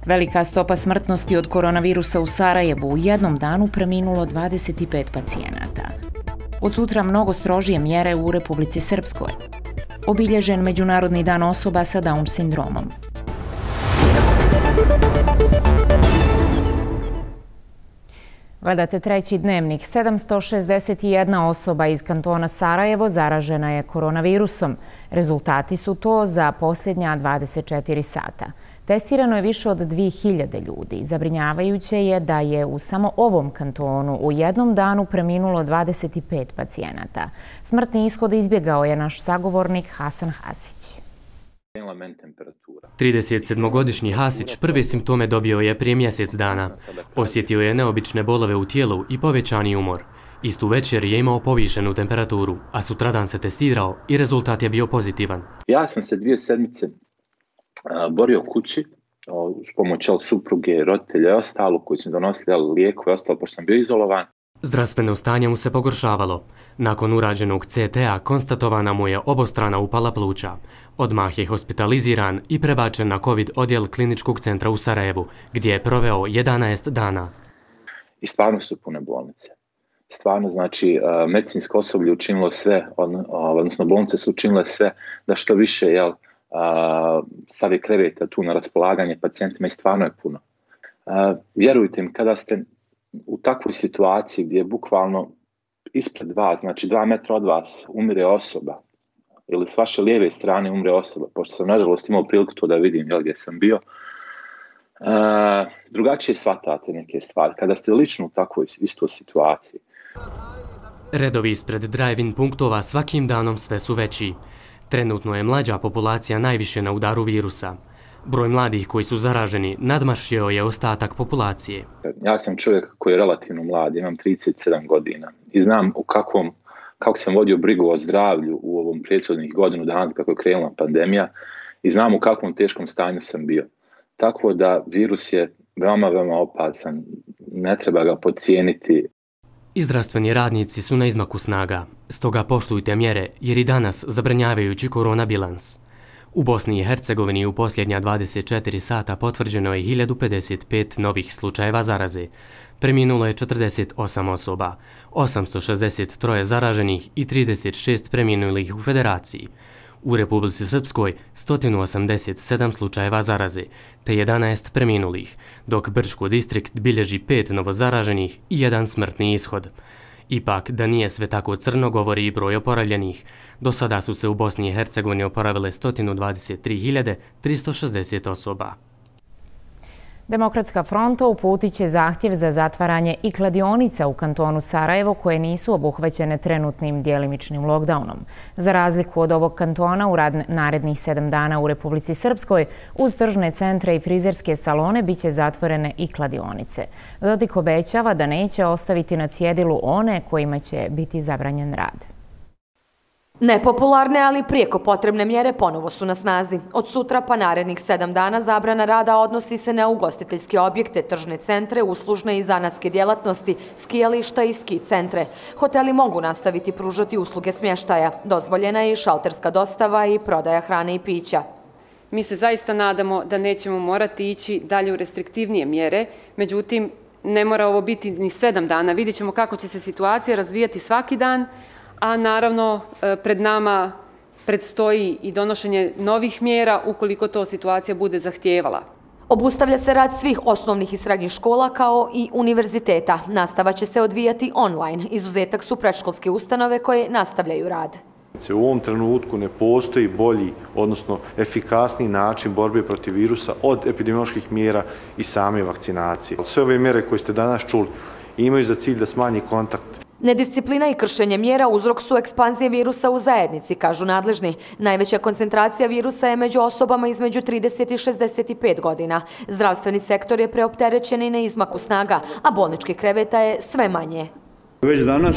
Velika stopa smrtnosti od koronavirusa u Sarajevu, u jednom danu preminulo 25 pacijenata. Od sutra mnogo strožije mjere u Republici Srpskoj. Obilježen Međunarodni dan osoba sa Down sindromom. Gledate treći dnevnik. 761 osoba iz kantona Sarajevo zaražena je koronavirusom. Rezultati su to za posljednja 24 sata. Testirano je više od 2000 ljudi. Zabrinjavajuće je da je u samo ovom kantonu u jednom danu preminulo 25 pacijenata. Smrtni ishod izbjegao je naš sagovornik Hasan Hasić. 37-godišnji Hasić prve simptome dobio je prije mjesec dana. Osjetio je neobične bolove u tijelu i povećani umor. Istu večer je imao povišenu temperaturu, a sutradan se testirao i rezultat je bio pozitivan. Ja sam se 2 sedmice borio kući s pomoć supruge, roditelja i ostalo koji su donosili lijekove i ostalo pošto sam bio izolovan. Zdravstveno stanje mu se pogoršavalo. Nakon urađenog CT-a konstatovana mu je obostrana upala pluća. Odmah je hospitaliziran i prebačen na COVID odjel Kliničkog centra u Sarajevu, gdje je proveo 11 dana. I stvarno su pune bolnice. Stvarno, znači, medicinsko osoblje učinilo sve, odnosno bolnice su učinile sve da što više stavi kreveta tu na raspolaganje pacijentima i stvarno je puno. Vjerujte mi, kada ste u takvoj situaciji gdje je bukvalno ispred vas, znači 2 metra od vas, umire osoba, ili s vaše lijeve strane umre osoba, pošto sam nažalost imao priliku to da vidim gdje sam bio, drugačije shvatate neke stvari, kada ste lično u takvoj istoj situaciji. Redovi ispred drive-in punktova svakim danom sve su veći. Trenutno je mlađa populacija najviše na udaru virusa. Broj mladih koji su zaraženi nadmašio je ostatak populacije. Ja sam čovjek koji je relativno mlad, imam 37 godina i znam kako sam vodio brigu o zdravlju u ovom prethodnih godinu dana kako je krenula pandemija i znam u kakvom teškom stanju sam bio. Tako da virus je veoma, veoma opasan, ne treba ga podcijeniti. I zdravstveni radnici su na izmaku snaga, stoga poštujte mjere jer i danas zabrinjavajući koronabilans. U Bosni i Hercegovini u posljednja 24 sata potvrđeno je 1055 novih slučajeva zaraze. Preminulo je 48 osoba, 863 zaraženih i 36 preminulih u Federaciji. U Republici Srpskoj 187 slučajeva zaraze, te 11 preminulih, dok Brčko distrikt bilježi 5 novozaraženih i 1 smrtni ishod. Ipak, da nije sve tako crno, govori i broj oporavljenih. Do sada su se u Bosni i Hercegovini oporavile 123.360 osoba. Demokratska fronta uputit će zahtjev za zatvaranje i kladionica u kantonu Sarajevo koje nisu obuhvaćene trenutnim djelimičnim lockdownom. Za razliku od ovog kantona, u narednih 7 dana u Republici Srpskoj uz tržne centre i frizerske salone biće zatvorene i kladionice. Dodik obećava da neće ostaviti na cjedilu one kojima će biti zabranjen rad. Nepopularne, ali prijeko potrebne mjere ponovo su na snazi. Od sutra pa narednih 7 dana zabrana rada odnosi se na ugostiteljske objekte, tržne centre, uslužne i zanatske djelatnosti, skijališta i ski centre. Hoteli mogu nastaviti pružati usluge smještaja. Dozvoljena je i šalterska dostava i prodaja hrane i pića. Mi se zaista nadamo da nećemo morati ići dalje u restriktivnije mjere, međutim, ne mora ovo biti ni 7 dana. Vidjet ćemo kako će se situacija razvijati svaki dan, a naravno pred nama predstoji i donošenje novih mjera ukoliko to situacija bude zahtijevala. Obustavlja se rad svih osnovnih i srednjih škola kao i univerziteta. Nastava će se odvijati online. Izuzetak su predškolske ustanove koje nastavljaju rad. U ovom trenutku ne postoji bolji, odnosno efikasniji način borbe protiv virusa od epidemioloških mjera i same vakcinacije. Sve ove mjere koje ste danas čuli imaju za cilj da smanji kontakt. Nedisciplina i kršenje mjera uzrok su ekspanzije virusa u zajednici, kažu nadležni. Najveća koncentracija virusa je među osobama između 30 i 65 godina. Zdravstveni sektor je preopterećen i na izmaku snaga, a bolničkih kreveta je sve manje. Već danas,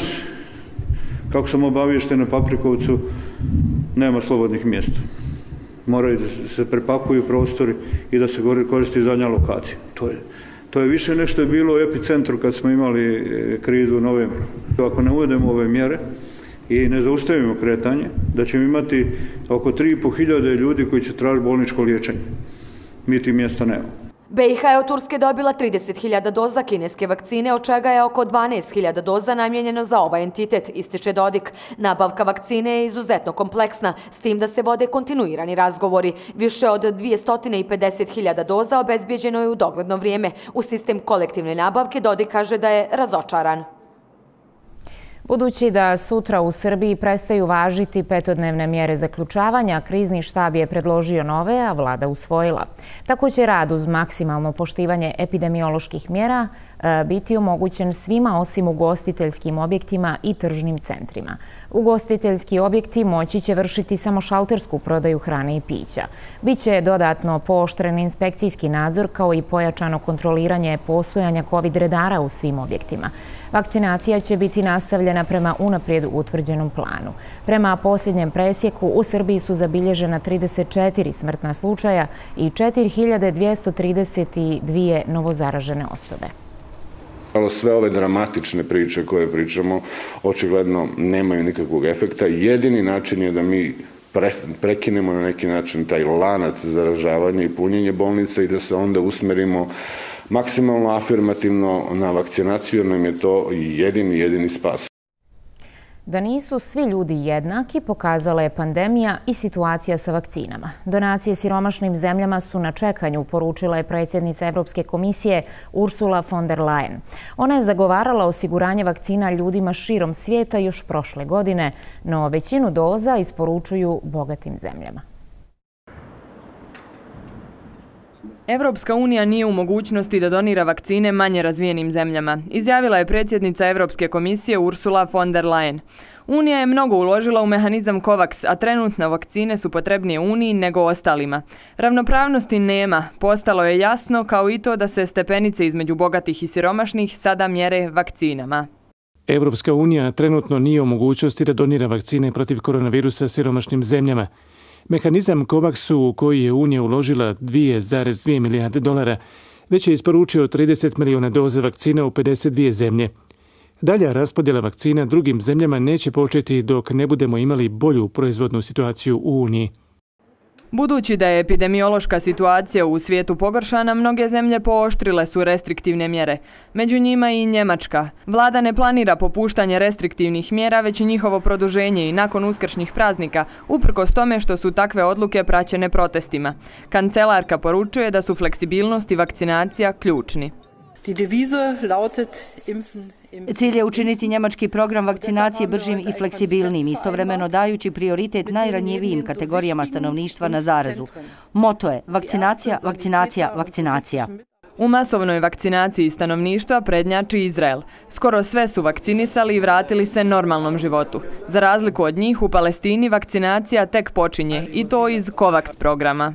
kako sam obaviješten na Paprikovcu, nema slobodnih mjesta. Moraju da se prepakuju prostori i da se koristi zadnja lokacija. To je više nešto je bilo u epicentru kad smo imali krizu u novembru. Ako ne uvedemo ove mjere i ne zaustavimo kretanje, da ćemo imati oko 3.500 ljudi koji će tražiti bolničko liječenje. Mi tih mjesta nemamo. BiH je od Turske dobila 30.000 doza kineske vakcine, od čega je oko 12.000 doza namijenjeno za ovaj entitet, ističe Dodik. Nabavka vakcine je izuzetno kompleksna, s tim da se vode kontinuirani razgovori. Više od 250.000 doza obezbijeđeno je u dogledno vrijeme. U sistem kolektivne nabavke Dodik kaže da je razočaran. Budući da sutra u Srbiji prestaju važiti petodnevne mjere zaključavanja, krizni štab je predložio nove, a vlada usvojila. Tako će rad uz maksimalno poštivanje epidemioloških mjera biti omogućen svima osim ugostiteljskim objektima i tržnim centrima. Ugostiteljski objekti moći će vršiti samo šaltersku prodaju hrane i pića. Biće dodatno pooštren inspekcijski nadzor kao i pojačano kontroliranje postojanja COVID redara u svim objektima. Vakcinacija će biti nastavljena prema unaprijed utvrđenom planu. Prema posljednjem presjeku u Srbiji su zabilježena 34 smrtna slučaja i 4232 novozaražene osobe. Sve ove dramatične priče koje pričamo očigledno nemaju nikakvog efekta. Jedini način je da mi prekinemo na neki način taj lanac zaražavanja i punjenje bolnica i da se onda usmerimo maksimalno afirmativno na vakcinaciju, jer nam je to jedini spas. Da nisu svi ljudi jednaki pokazala je pandemija i situacija sa vakcinama. Donacije siromašnim zemljama su na čekanju, poručila je predsjednica Evropske komisije Ursula von der Leyen. Ona je zagovarala osiguranje vakcina ljudima širom svijeta još prošle godine, no većinu doza isporučuju bogatim zemljama. Evropska unija nije u mogućnosti da donira vakcine manje razvijenim zemljama, izjavila je predsjednica Evropske komisije Ursula von der Leyen. Unija je mnogo uložila u mehanizam COVAX, a trenutno vakcine su potrebnije Uniji nego ostalima. Ravnopravnosti nema, postalo je jasno, kao i to da se stepenice između bogatih i siromašnih sada mjere vakcinama. Evropska unija trenutno nije u mogućnosti da donira vakcine protiv koronavirusa siromašnim zemljama. Mehanizam COVAX, u koji je Unija uložila $2,2 milijarde, već je isporučio 30 milijuna doza vakcina u 52 zemlje. Dalja raspodjela vakcina drugim zemljama neće početi dok ne budemo imali bolju proizvodnu situaciju u Uniji. Budući da je epidemiološka situacija u svijetu pogoršana, mnoge zemlje pooštrile su restriktivne mjere. Među njima i Njemačka. Vlada ne planira popuštanje restriktivnih mjera, već i njihovo produženje i nakon uskršnjih praznika, uprkos tome što su takve odluke praćene protestima. Kancelarka poručuje da su fleksibilnost i vakcinacija ključni. Cilj je učiniti njemački program vakcinacije bržim i fleksibilnim, istovremeno dajući prioritet najranjivijim kategorijama stanovništva na zarazu. Moto je vakcinacija, vakcinacija, vakcinacija. U masovnoj vakcinaciji stanovništva prednjači Izrael. Skoro sve su vakcinisali i vratili se normalnom životu. Za razliku od njih, u Palestini vakcinacija tek počinje, i to iz COVAX programa.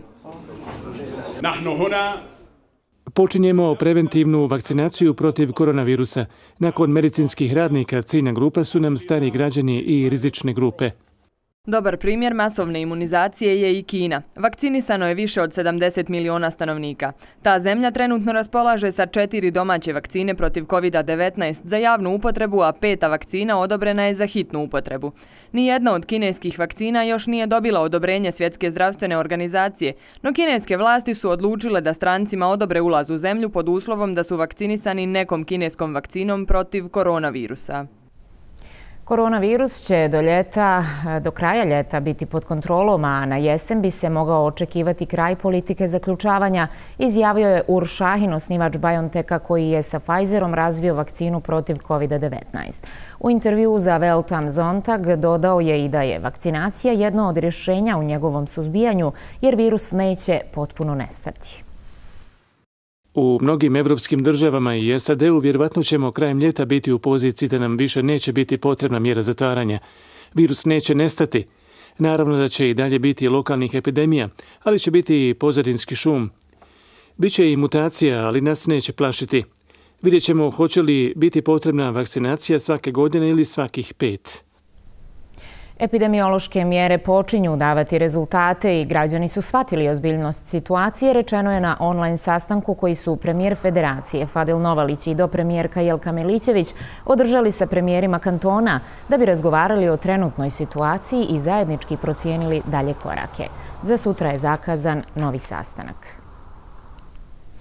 Počinjemo preventivnu vakcinaciju protiv koronavirusa. Nakon medicinskih radnika ciljna grupa su nam stari građani i rizične grupe. Dobar primjer masovne imunizacije je i Kina. Vakcinisano je više od 70 miliona stanovnika. Ta zemlja trenutno raspolaže sa 4 domaće vakcine protiv COVID-19 za javnu upotrebu, a 5. vakcina odobrena je za hitnu upotrebu. Nijedna od kineskih vakcina još nije dobila odobrenje Svjetske zdravstvene organizacije, no kineske vlasti su odlučile da strancima odobre ulaz u zemlju pod uslovom da su vakcinisani nekom kineskom vakcinom protiv koronavirusa. Koronavirus će do kraja ljeta biti pod kontrolom, a na jesen bi se mogao očekivati kraj politike zaključavanja, izjavio je Ur Šahin, osnivač BioNTecha, koji je sa Pfizerom razvio vakcinu protiv COVID-19. U intervjuu za Welt am Sonntag dodao je i da je vakcinacija jedno od rješenja u njegovom suzbijanju, jer virus neće potpuno nestati. U mnogim evropskim državama i SAD-u vjerovatno ćemo krajem ljeta biti u poziciji da nam više neće biti potrebna mjera zatvaranja. Virus neće nestati. Naravno da će i dalje biti lokalnih epidemija, ali će biti i pozadinski šum. Biće i mutacija, ali nas neće plašiti. Vidjet ćemo hoće li biti potrebna vakcinacija svake godine ili svakih 5. Epidemiološke mjere počinju davati rezultate i građani su shvatili ozbiljnost situacije, rečeno je na online sastanku koji su premijer Federacije Fadil Novalić i dopremijerka Jelka Milićević održali sa premijerima kantona da bi razgovarali o trenutnoj situaciji i zajednički procijenili dalje korake. Za sutra je zakazan novi sastanak.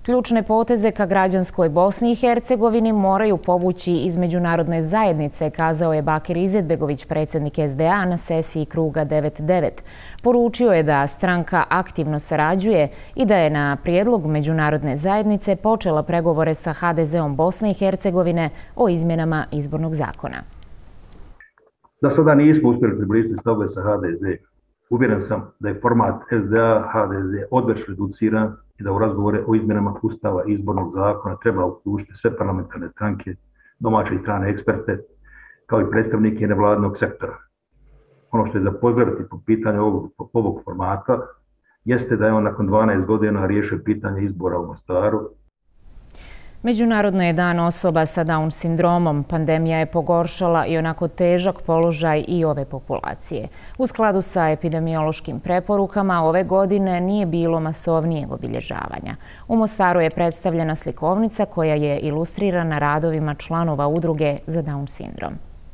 Ključne poteze ka građanskoj Bosni i Hercegovini moraju povući iz međunarodne zajednice, kazao je Bakir Izetbegović, predsjednik SDA, na sesiji kruga 9-9. Poručio je da stranka aktivno sarađuje i da je na prijedlog međunarodne zajednice počela pregovore sa HDZ-om Bosne i Hercegovine o izmjenama izbornog zakona. Da sada nismo uspjeli približiti stavove sa HDZ. Uvjeren sam da je format SDA-HDZ odveć reduciran i da u razgovore o izmjenama Ustava i izbornog zakona treba uključiti sve parlamentarne stranke, domaće i strane eksperte, kao i predstavnike nevladinog sektora. Ono što je za pozdraviti po pitanju ovog formata jeste da je on nakon 12 godina riješio pitanje izbora u Mostaru. Međunarodno je dan osoba sa Down sindromom. Pandemija je pogoršala i onako težak položaj i ove populacije. U skladu sa epidemiološkim preporukama, ove godine nije bilo masovnijeg obilježavanja. U Mostaru je predstavljena slikovnica koja je ilustrirana radovima članova udruge za Down sindrom.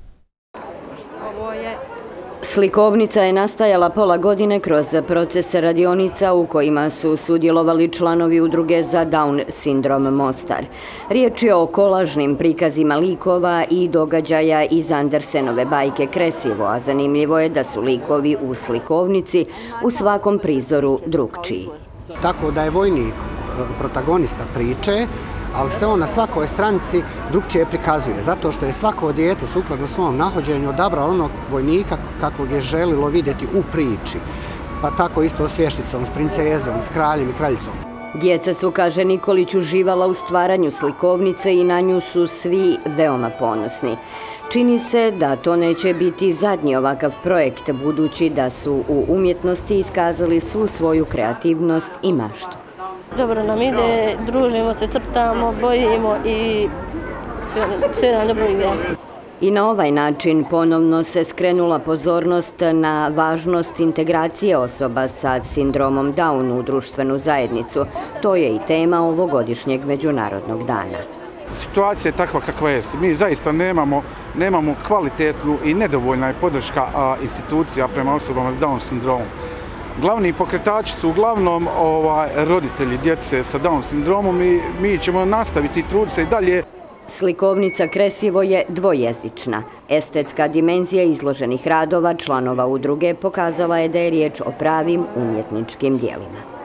Slikovnica je nastajala pola godine kroz proces radionica u kojima su sudjelovali članovi udruge za Down sindrom Mostar. Riječ je o kolažnim prikazima likova i događaja iz Andersenove bajke Kresivo, a zanimljivo je da su likovi u slikovnici u svakom prizoru drugčiji. Tako da je vojnik protagonista priče, ali se on na svakoj stranici drugčije prikazuje, zato što je svako dijete sukladno svom nahođenju odabralo onog vojnika kakvog je želilo vidjeti u priči. Pa tako isto s vješticom, s princezom, s kraljem i kraljicom. Djeca su, kaže Nikolić, uživala u stvaranju slikovnice i na nju su svi veoma ponosni. Čini se da to neće biti zadnji ovakav projekt, budući da su u umjetnosti iskazali svu svoju kreativnost i maštu. Dobro nam ide, družimo se, crtamo, bojimo i sve nam dobro ide. I na ovaj način ponovno se skrenula pozornost na važnost integracije osoba sa sindromom Down u društvenu zajednicu. To je i tema ovogodišnjeg Međunarodnog dana. Situacija je takva kakva je. Mi zaista nemamo kvalitetnu i nedovoljna je podrška institucija prema osobama s Down sindromom. Glavni pokretači su uglavnom roditelji djece sa Down sindromom i mi ćemo nastaviti truditi se i dalje. Slikovnica Kresivo je dvojezična. Estetska dimenzija izloženih radova članova udruge pokazala je da je riječ o pravim umjetničkim dijelima.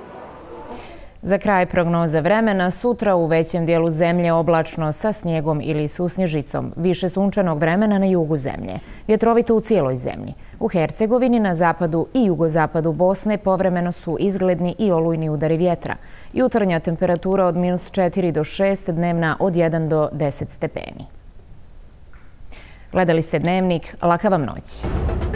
Za kraj prognoza vremena, sutra u većem dijelu zemlje oblačno sa snijegom ili susnježicom, više sunčanog vremena na jugu zemlje, vjetrovito u cijeloj zemlji. U Hercegovini, na zapadu i jugozapadu Bosne povremeno su izgledni i olujni udari vjetra. Jutarnja temperatura od -4 do 6, dnevna od 1 do 10 stepeni. Gledali ste Dnevnik, laka vam noć.